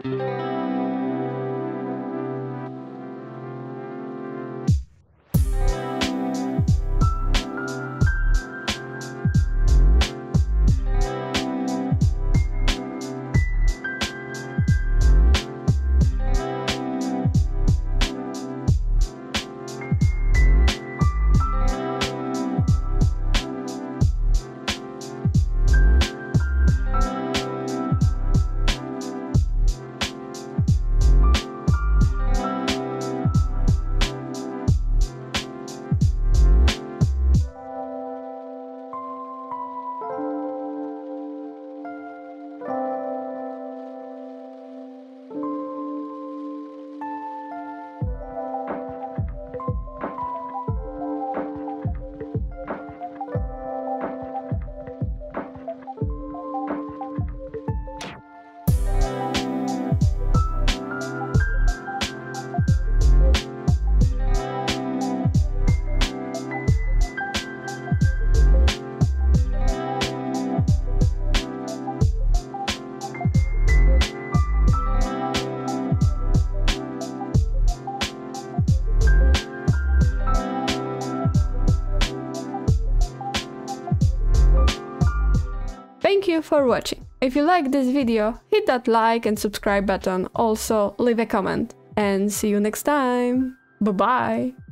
Thank you for watching. If you liked this video, hit that like and subscribe button. Also, leave a comment. And see you next time. Bye bye.